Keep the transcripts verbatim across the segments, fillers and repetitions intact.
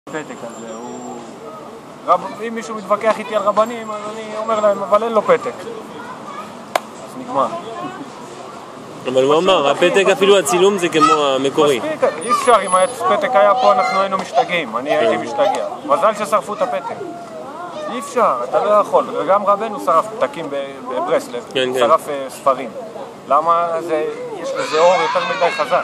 פתק הזה, הוא... רב... אם מישהו מתווכח איתי על רבנים, אז אני אומר להם, אבל אין לו פתק. אז נגמר. אבל הוא אמר, הפתק אפילו הצילום זה כמו המקורי. מספיק, אי אפשר, אם הפתק היה פה אנחנו היינו משתגעים, אני הייתי משתגע. מזל ששרפו את הפתק. אי אפשר, אתה לא יכול. וגם רבנו שרף פתקים בברסלב, שרף ספרים. למה זה, יש לזה אור יותר מדי חזק?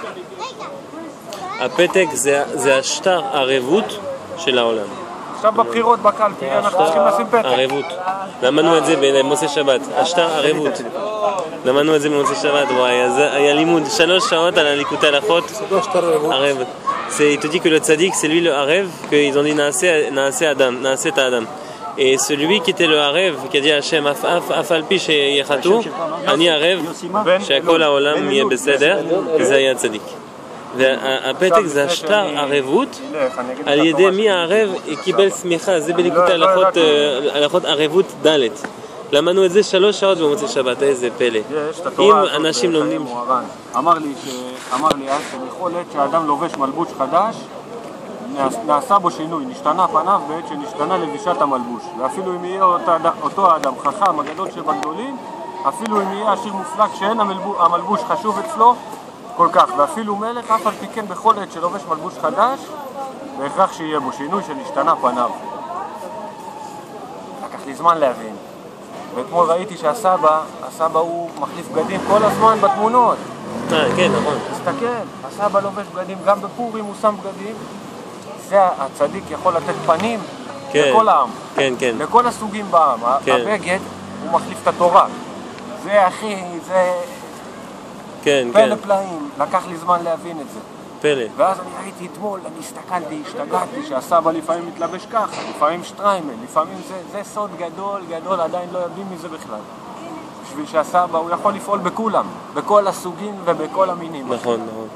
הפתק זה, זה השטר ערבות של העולם. עכשיו בבחירות בקלפי אנחנו צריכים לשים פתק. ערבות. למדנו את זה במוצאי שבת. השטר ערבות. למדנו את זה במוצאי שבת. וואי, היה לימוד שלוש שעות על הליקוטי הלכות. ערב. Il te dit que le tzaddik c'est lui le harev, qu'ils ont dit naase adam, naase ta adam. Et celui qui était le harev, qui a dit Hashem af al pi sheyechatu, ani harev, shekol haolam yeh beseder, זה היה צדיק. והפתק זה השטר ערבות על ידי מי הערב קיבל סמיכה, זה בליקוטי הלכות ערבות ד'. למדנו את זה שלוש שעות במוצאי שבת, איזה פלא. אם אנשים לומדים... אמר לי אז שבכל עת שהאדם לובש מלבוש חדש נעשה בו שינוי, נשתנה פניו בעת שנשתנה לבישת המלבוש. ואפילו אם יהיה אותו האדם חכם הגדול שבגדולים, אפילו אם יהיה עשיר מופלג שאין המלבוש חשוב אצלו כל כך, ואפילו מלך אף על פי כן בכל עת שלובש מלבוש חדש בהכרח שיהיה בו שינוי שנשתנה פניו. לקח לי זמן להבין, ואתמול ראיתי שהסבא, הסבא הוא מחליף בגדים כל הזמן בתמונות. אה, כן, נכון. תסתכל, הסבא לובש בגדים, גם בפורים הוא שם בגדים. זה הצדיק יכול לתת פנים לכל העם, כן, כן. לכל הסוגים בעם. הבגד הוא מחליף את התורה. זה אחי, זה... כן, פלא פלאים, לקח לי זמן להבין את זה. פלא. ואז אני ראיתי אתמול, אני הסתכלתי, השתגעתי, שהסבא לפעמים מתלבש ככה, לפעמים שטריימל, לפעמים זה, זה סוד גדול, גדול, עדיין לא יודעים מזה בכלל. בשביל שהסבא הוא יכול לפעול בכולם, בכל הסוגים ובכל המינים. נכון, נכון.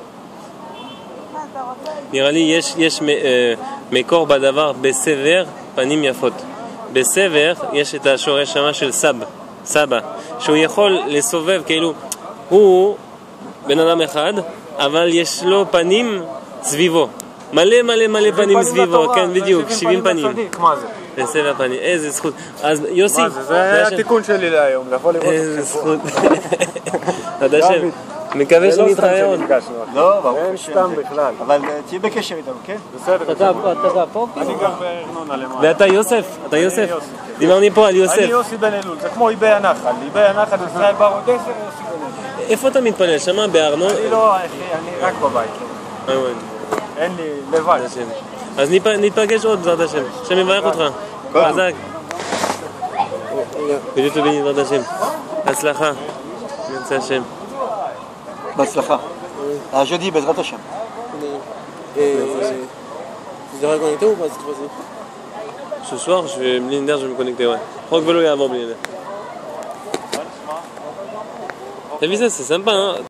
נראה לי יש, יש מקור בדבר בסבר פנים יפות. בסבר יש את השורש שמה של סב, סבא, שהוא יכול לסובב כאילו, הוא בן אדם אחד, אבל יש לו פנים סביבו. מלא מלא מלא פנים סביבו, כן בדיוק, שבעים פנים. מה זה? בסדר פנים, איזה זכות. אז יוסי... מה זה? זה היה התיקון שלי להיום, לבוא לראות אתכם פה. איזה זכות. אתה שם, מקווה שנתראה עוד. לא, ברור. אין סתם בכלל. אבל תהיה בקשר איתנו, כן? בסדר. אתה גר פה? אני גר בארנונה למעלה. ואתה יוסף? אתה יוסף? דיברנו פה על יוסף. אני יוסי בן אלול, זה כמו איבי הנחל. איבי הנחל זה ישראל בר אודסר, יוסי בן אלול. איפה אתה מתפלל? שמה בארנונה? אני לא, אחי, אני רק בבית. אין לי לבד. אז נתפגש עוד בעזרת השם. השם יברך אותך. חזק. בדיוק טובים בעזרת השם. הצלחה. יוצא השם. בהצלחה. jeudi בעזרת השם. Tu devrais connecter ou pas cette fois-ci? Ce soir, je vais me linéaire, je vais me connecter, ouais. Rock vélo et avant linéaire. T'as vu ça, c'est sympa, hein?